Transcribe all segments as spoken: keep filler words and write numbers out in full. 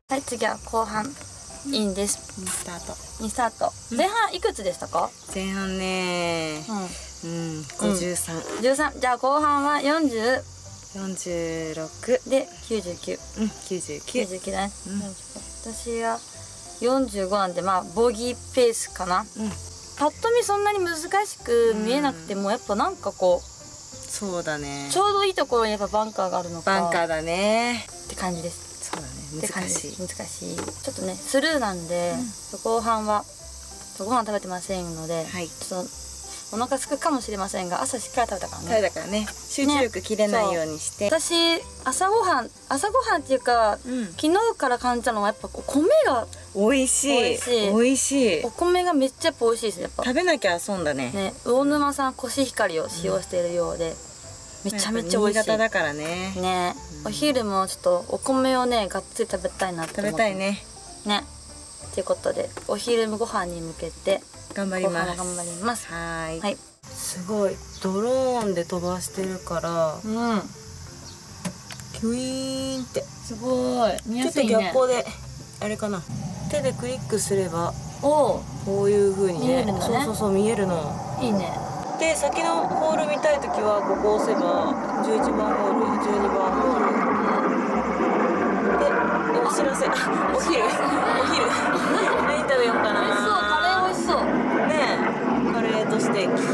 はい、次は後半インです。 インスタート。 インスタート。前半いくつでしたか？ 前半ね、うん、ごじゅうさん。 じゅうさん。じゃあ後半はよんじゅう。 よんじゅうろくできゅうじゅうきゅう。 うん、きゅうじゅうきゅう。 きゅうじゅうきゅうだね。私はよんじゅうごなんで、まあボギーペースかな。パッと見そんなに難しく見えなくても、やっぱなんかこう、 そうだね。 ちょうどいいところにやっぱバンカーがあるのか。 バンカーだね。 って感じです。 そうだね。難しい。 難しい。ちょっとね、スルーなんで、後半はご飯食べてませんので、ちょっとお腹すくかもしれませんが、朝しっかり食べたからね。 食べたからね。集中力切れないようにして。 私朝ごはん朝ごはんっていうか、昨日から感じたのはやっぱ米が美味しい。美味しい。 お米がめっちゃ美味しいですやっぱ。 食べなきゃ損だね。 ね、魚沼産コシヒカリを使用しているようで、めちゃめちゃ美味しい。 新潟だからね。 ね、お昼もちょっとお米をねがっつり食べたいなって思って。食べたいね。ね。ということでお昼ご飯に向けて頑張ります。 頑張ります。 はい。 はい。 すごいドローンで飛ばしてるから、うん。キュイーンってすごい見やすいね。ちょっと逆光であれかな。手でクリックすれば、おお、こういう風にね。そうそうそう見えるの。 いいね。で先のホール見たいときはここを押せばじゅういちばんホール、じゅうにばんホールでお知らせ、お昼お昼何食べようかな。 美味しそう、カレー美味しそうねえ、カレーとステーキ。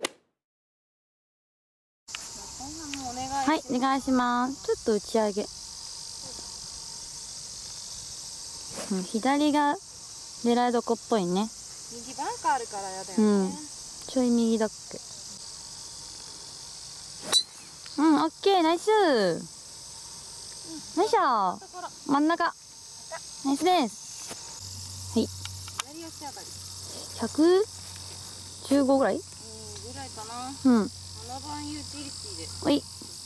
はい、お願いします。ちょっと打ち上げ、うん、左が狙いどこっぽいね。 右バンカーあるからやだよね、 うん、ちょい右だっけ。うん、オッケー、ナイス。よいしょ。真ん中。ナイスです。はい。ひゃくじゅうごぐらい？うん、ぐらいかな。うん。ななばんユーティリティで。おい。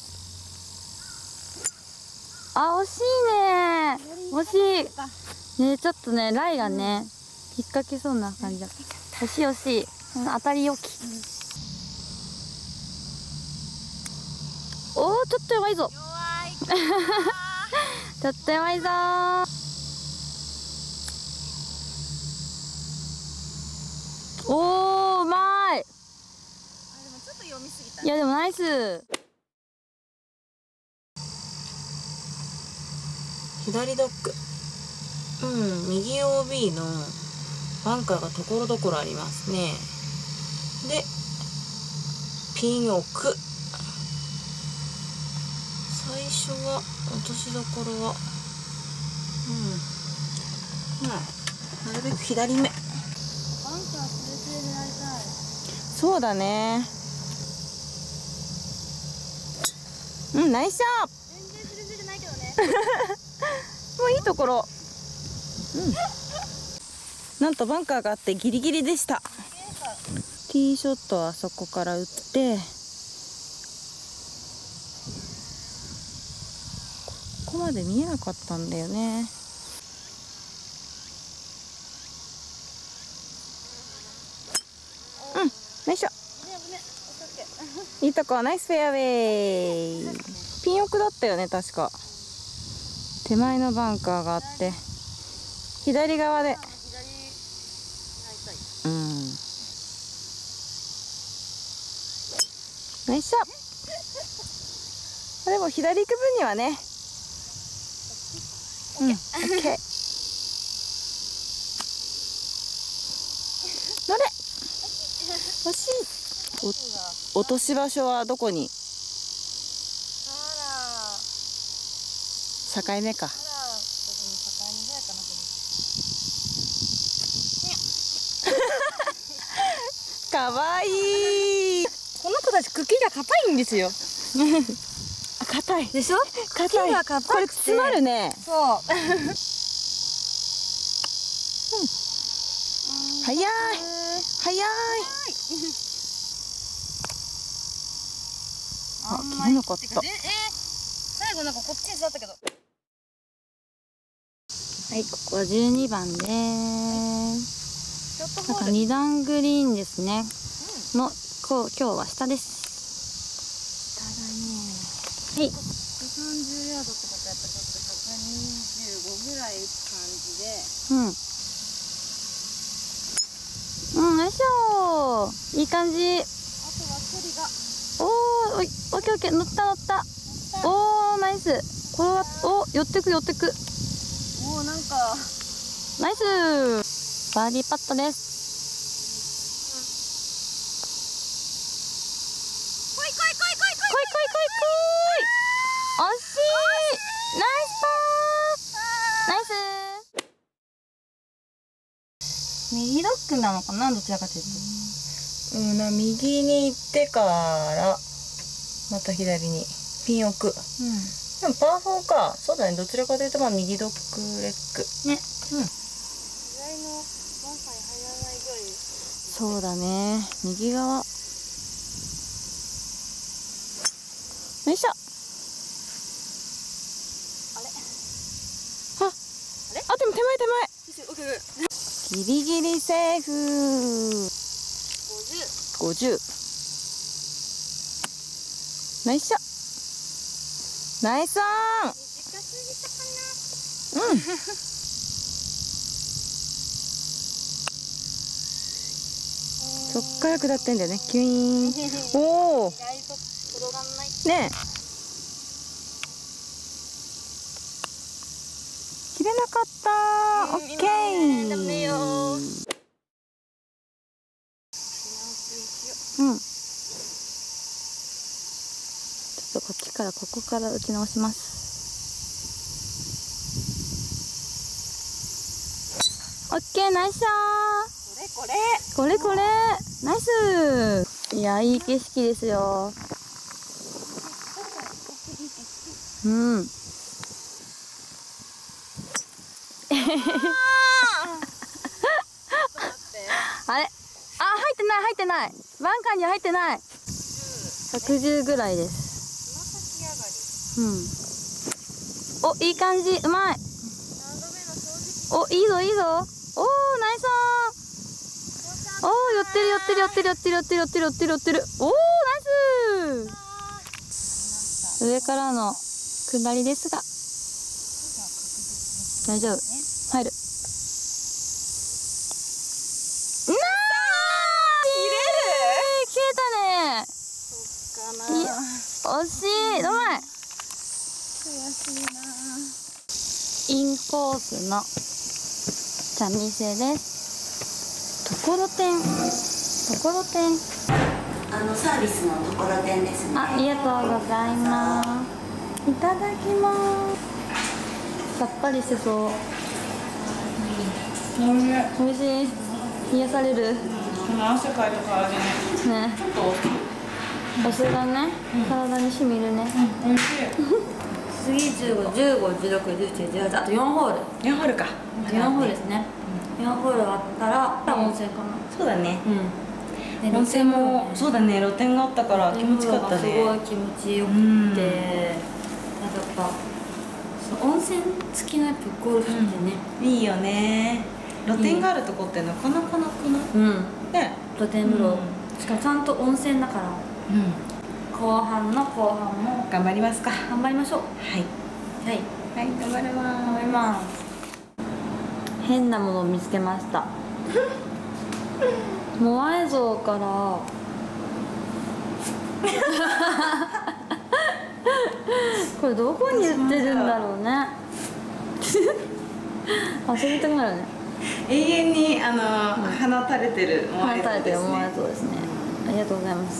あ、惜しいね。惜しい。ね、ちょっとね、ライがね、引っ掛けそうな感じだ。惜しい惜しい。当たりよき。おお、ちょっと弱いぞ。ちょっと弱いぞー。おお、うまい。あ、でもちょっと読みすぎた。いやでもナイス。 左ドッグ。うん、右 オービー のバンカーがところどころありますね。で、ピン奥。最初は落としどころは、うん、まあなるべく左目。バンカースレスレでやりたい。そうだね。うん、ナイスショット。全然スレスレじゃないけどね。もういいところ。うん。なんとバンカーがあってギリギリでした。ティーショットはそこから打って。ここまで見えなかったんだよね。うん、ナイス。いいとこ、ナイスフェアウェイ。ピン奥だったよね確か。手前のバンカーがあって左側で、うん、ナイスショット。でも左行く分にはね、うん、オッケー。乗れ。惜しい。お落とし場所はどこに？境目か。かわいい。 この子たち茎が硬いんですよ。 硬いでしょ？茎が硬い。 これ詰まるね。 そう。 早い早い。あ、切れなかった。 え、最後なんかこっちに座ったけど。はい、ここはじゅうにばんでーす。なんかに段グリーンですね。の、こう今日は下です。下だね。はい。 さんじゅうヤードってことはやっぱちょっとひゃくにじゅうごぐらい打つ感じで。 うんうん、よいしょー、いい感じ。 あとは距離が、 おー、おい、オッケーオッケー、乗った乗った。おー、ナイス。これは、お、寄ってく寄ってく。 もうなんかナイスバーディーパットです。 来い来い来い来い来い来い来い来い来い。惜しい。ナイスパー。ナイス。右ドッグなのかな、どちらかというと。 うんな、右に行ってからまた左にピン置く。うん、でもパーフォーか。そうだね、どちらかというとまあ右ドッグレッグね。うん、左のバンカーに入らないぐらい。 そうだね、右側。よいしょ。 あれあ、あれ、あ、でも手前手前。ギリギリセーフ。ごじゅう。ナイスショ。ナイスオン。 短すぎたかな。 うん。そっから下ってんだよね。キュイーン。おお。ねえ。切れなかった。オッケー。ダメよ。うん。ちょっとこっちからここから打ち直します。オッケー、ナイスショー。 これこれこれナイス。いや、いい景色ですよ。うん。あれ、あ、入ってない入ってない。バンカーに入ってない。ひゃくじゅうぐらいです。うん。お、いい感じ、うまい。お、いいぞいいぞ。おー、ナイスオン。おー、寄ってる寄ってる寄ってる寄ってる寄ってる寄ってる寄ってる寄ってる。おー、ナイス。上からの下りですが大丈夫。入る。なー、切れたね。いや、惜しい。うまい。インコースの茶店です。ところてん、ところてん。 あのサービスのところてんですね。 あ、ありがとうございます。いただきます。さっぱりしてそう。おいしい。癒される。 この汗かいたからね。 ね。 ちょっとお酢がね、体にしみるね。 うん、おいしい。 次じゅうご、じゅうご、じゅうろく、じゅうなな、じゅうはち、あとよんホール。 よんホールか。 よんホールですね。よんホールあったら温泉かな。 そうだね。 うん。 温泉もそうだね、露天があったから気持ちよかったね。 すごい気持ちよくて、なんかやっぱ温泉付きのやっぱゴルフってね、 いいよね。露天があるとこってなかなかなくない？ うん。 ね、 露天風呂。しかもちゃんと温泉だから。 うん。 後半の後半も頑張りますか。 頑張りましょう。 はいはいはい、頑張ります。 頑張ります。変なものを見つけました。モアイ像からこれどこに売ってるんだろうね。遊びたくなるね。 永遠にあの、うん、放たれてるモアイ像ですね。放たれてるモアイ像ですね。 ありがとうございます。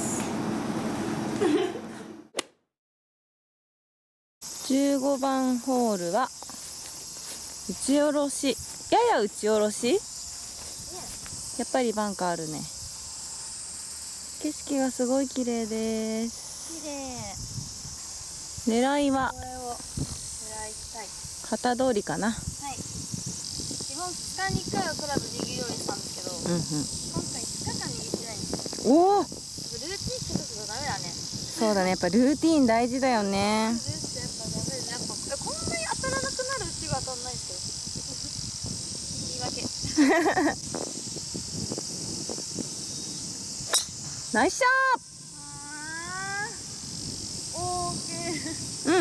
じゅうごばんホールは打ち下ろし、やや打ち下ろし。やっぱりバンカーあるね。景色がすごい綺麗です。綺麗。狙いはこれを狙いたい。旗通りかな。はい。基本ふつかにいっかいはクラブ握るようにしたんですけど、うんうん、今回ふつかかん握ってないんですよ。おお。ルーティンってことダメだね。そうだね、やっぱルーティン大事だよね。こんなに当たらなくなるうちが当たんないですよ。言い訳。ナイスショット。オーケー。うん。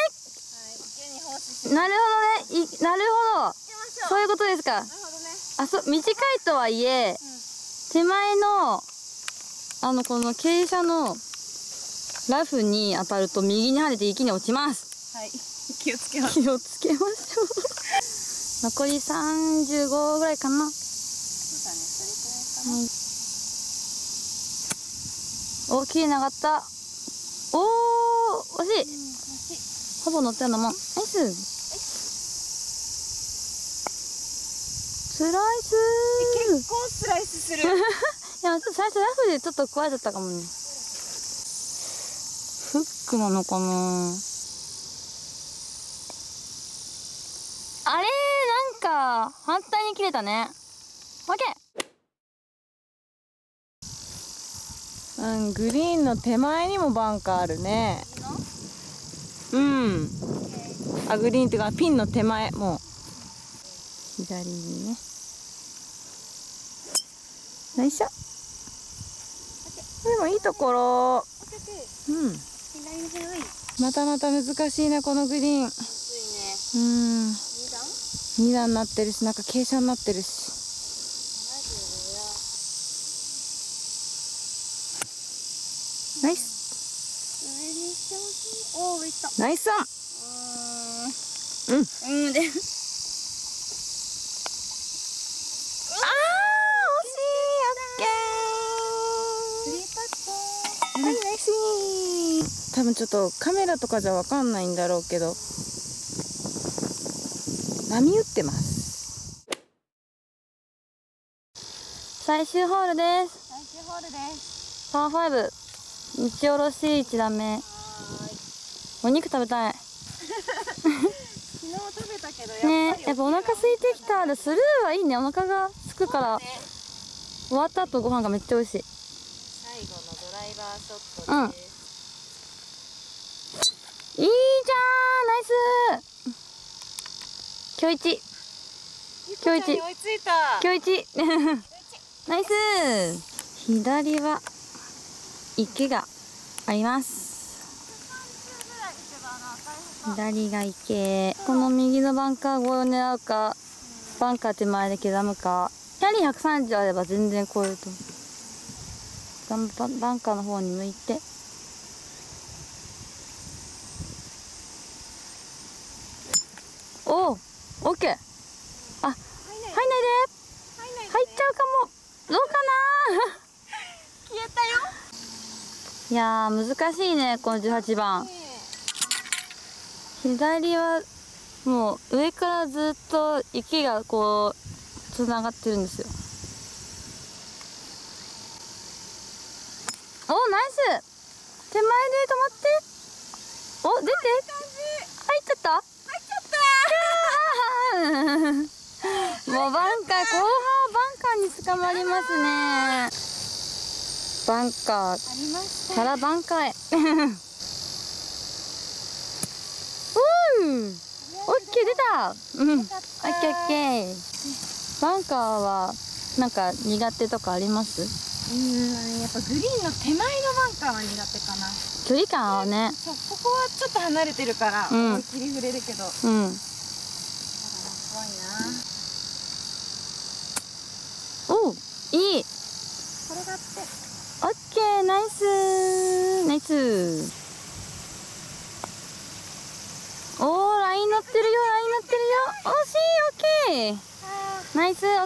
なるほどね。いなるほど。そういうことですか。あ、そう短いとはいえ、手前のあのこの傾斜のラフに当たると右に跳ねて池に落ちます。 はい。気をつけます。 気をつけましょう。残りさんじゅうごぐらいかな。お、綺麗に上がった。おお、惜しい。ほぼ乗ったようなもん。ナイス。スライス。 結構スライスする。 いや、最初ラフでちょっと壊れちゃったかもね。フックなのかな。あれ、なんか反対に切れたね。オッケー。うん、グリーンの手前にもバンカーあるね。うん。あ、グリーンっていうかピンの手前もう左にね。よいしょ。 でもいいところ。うん。またまた難しいねこのグリーン。うん。に段になってるし、なんか傾斜になってるし。 ナイス。 ナイスオン。うん。うんで。ああ、惜しい。オッケー。はい、ナイス。多分ちょっとカメラとかじゃわかんないんだろうけど。波打ってます。 最終ホールです。 最終ホールです。 パーファイブ。打ち下ろしいち段目。お肉食べたい。 昨日食べたけどやっぱりね、やっぱお腹空いてきたらスルーはいいね。お腹が空くから、ね、終わった後ご飯がめっちゃ美味しい。 最後のドライバーショットです。 うん。いいじゃん、ナイス。今日一。今日一。 追いついた。 今日一。ナイス。左は池があります。左が池。この右のバンカー越えを狙うか、バンカー手前で刻むか。キャリーひゃくさんじゅうあれば全然越えると思う。バン、バンカーの方に向いて。おお、オッケー。あ、入んないで。入っちゃうかも。どうかな。 消えたよ。 いやー難しいねこのじゅうはちばん。左はもう上からずっと池がこうつながってるんですよ。 手前で止まって。お、出て。入っちゃった。入っちゃった。もうバンカー、後半はバンカーに捕まりますね。バンカーからバンカーへ。うん。オッケー出た。うん。オッケーオッケー。バンカーはなんか苦手とかあります？ うん、やっぱグリーンの手前のバンカーは苦手かな。 距離感はね。 そう、ここはちょっと離れてるから思いっきり触れるけど。うん。怖いな。 おう、いい。 転がって。 オッケー、ナイスナイス。おー、ライン乗ってるよ、ライン乗ってるよ。惜しい、オッケー。ナイス、お疲れ様。はい、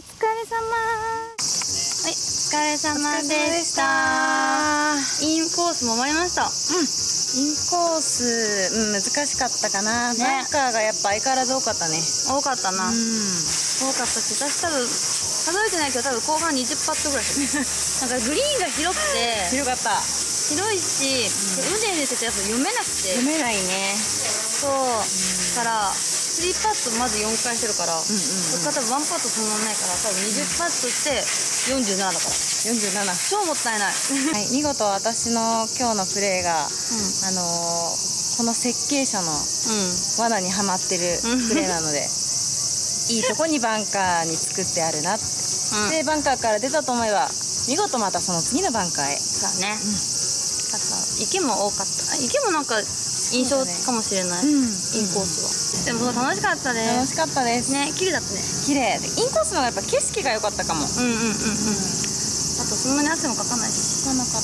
お疲れ様でした。インコースも終わりました。うん。インコース、うん、難しかったかな。ね、バンカーがやっぱ相変わらず多かったね。 多かったな。うん。多かったし、私多分数えてないけど、多分後半にじゅっパットぐらい。なんかグリーンが広くて。 広かった。 広いし、うん、うねうねしててやっぱ読めなくて。 読めないね。 そう。から。スリーパットまずよんかいしてるから、そっから多分ワンパットそんなないから、多分にじゅっパットしてよんじゅうななだから。 よんじゅうなな。 超もったいない。 はい、見事私の今日のプレーが、うん、あのー、この設計者の罠にはまってるプレーなので、うん、いいとこにバンカーに作ってあるなって。うん、で、バンカーから出たと思えば、見事またその次のバンカーへ。 そうね。うん、池も多かった。池もなんか印象かもしれない。ね、うん、インコースは。でも楽しかったです。 楽しかったです。 ね、綺麗だったね。 綺麗で、インコースの方がやっぱ景色が良かったかも。うんうんうんうん。あとそんなに汗もかかないし。 かかなかった。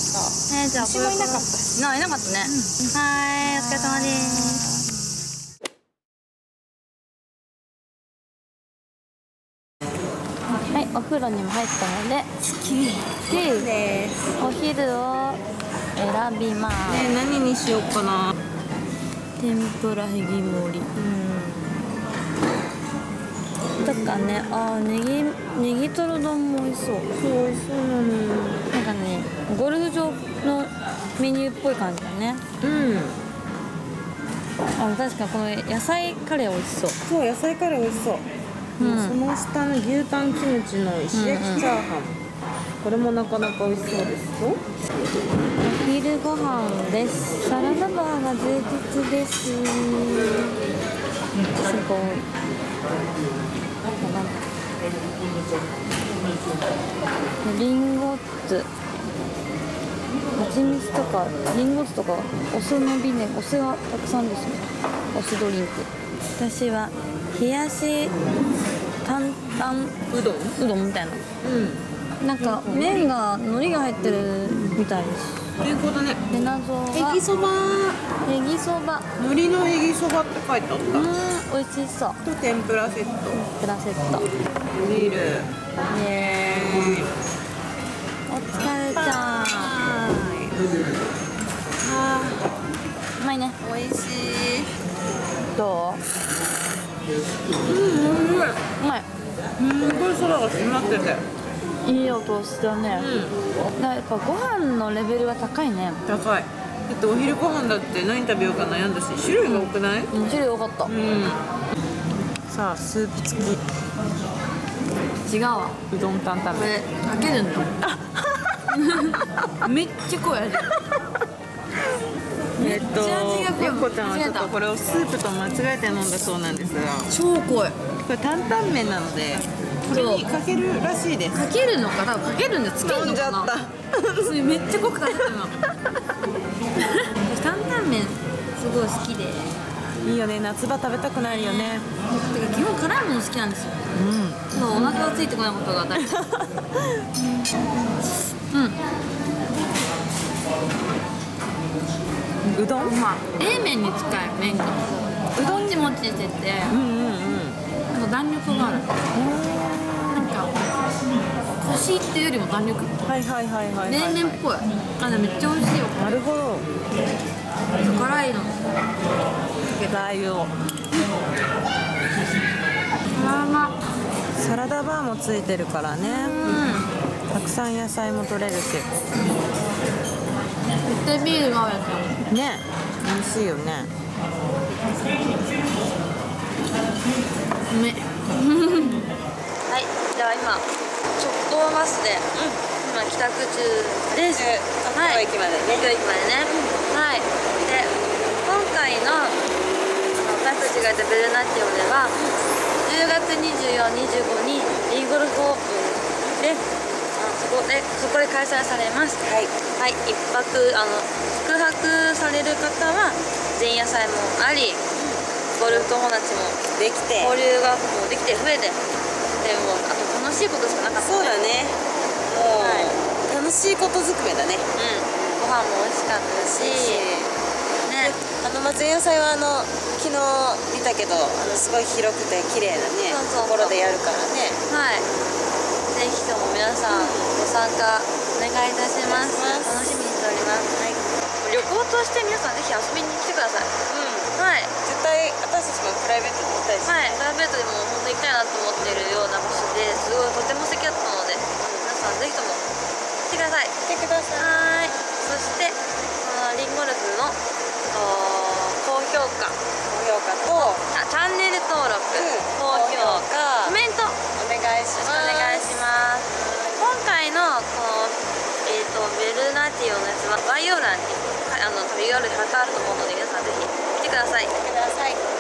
ね、 じゃあ虫もいなかったし。 な、いなかったね。うん、はい、お疲れ様です。はい、お風呂にも入ったので、すっきりです。お昼を選びます。 ね、何にしようかな。 天ぷらへぎ盛り、うん、とかね、あー、ネギネギトロ丼も美味しそう。そう、美味しそうなの。なんかね、ゴルフ場のメニューっぽい感じだね。うん。あ、確かにこの野菜カレー美味しそう。 そう、野菜カレー美味しそう。うん、その下の牛タンキムチの石焼きチャーハン、うんうん、これもなかなか美味しそうですよ。 お昼ご飯です。サラダバーが充実です。すごい。リンゴ酢、蜂蜜とかリンゴ酢とかお酢のビネ、お酢がたくさんですね。お酢ドリンク。私は冷やし担々うどんうどんみたいな。うん。なんか麺が海苔が入ってるみたいです。 ということね。 で、謎はへぎそば。 へぎそば。 海苔のへぎそばって書いてあった。うん、 美味しそう。 と天ぷらセット。天ぷらセット。 ビール。イエーイ。 お疲れちゃん。 あうまいね。 美味しい。 どう？ うん、うまい。 うまい。 すごい空が閉まってて。 いい音したね。うん。だやっぱご飯のレベルは高いね。 高い。だってお昼ご飯だって何食べようか悩んだし、種類が多くない？ うん、種類多かった。うん。 さあ、スープ付き。 違うわ。 うどん担々麺。 これかけるんだ。めっちゃ濃い味。 えっと、ゆっこちゃんはちょっとこれをスープと間違えて飲んだそうなんですが、 超濃い。 これ担々麺なのでこれにかけるらしいです。 かけるのか、多分かけるんでつけるのかな。それめっちゃ濃くかけてるの。担々麺すごい好きで。 いいよね、夏場食べたくなるよね。 てか基本辛いもの好きなんですよ。うん。そう、お腹がついてこないことが大事。うん。 うどん？ まあ、冷麺に近い麺が。うどんもちもちしてて、うんうんうん。なんか弾力がある。なんかコシっていうよりも弾力。 はいはいはいはい。 冷麺っぽい。あ、でもめっちゃ美味しいよ。 なるほど。 辛いの。 ラー油を。 まあまあ。 サラダバーもついてるからね。たくさん野菜も取れるし。 絶対ビールが合うやつやね、美味しいよね。 うめはい、じゃあ今直行バスで、今帰宅中です。 はい、駅までね。 駅までね。はい。で、今回の私たちがいたベルナティオでは、じゅうがつにじゅうよっか、にじゅうごにリーゴルフオープンで、あそこでそこで開催されます。はい。はい。一泊あの宿泊される方は前夜祭もあり、ゴルフ友達もできて、 交流がもうできて増えて、でもあと楽しいことしかなかった、ね。そうだね。 もう、はい、楽しいことずくめだね。うん。 ご飯も美味しかったし、ね。 あのまあ前夜祭はあの昨日見たけど、あのすごい広くて綺麗なねところでやるからね。はい。ぜひとも皆さんご参加お願いいたします。楽しみにしております。はい。旅行として皆さんぜひ遊びに来てください。うん。はい。絶対私たちもプライベートで行きたいし。はい。プライベートでも本当に行きたいなと思っているような場所で、すごいとても素敵だったので、皆さんぜひとも来てください。来てください。はい。そしてこのリンゴルフの高評価、高評価とチャンネル登録、高評価、コメントお願いします。お願いします。今回のこのえっとベルナティオのやつは概要欄にあの ユーアールエル 貼ってあると思うので、皆さんぜひ来てください。来てください。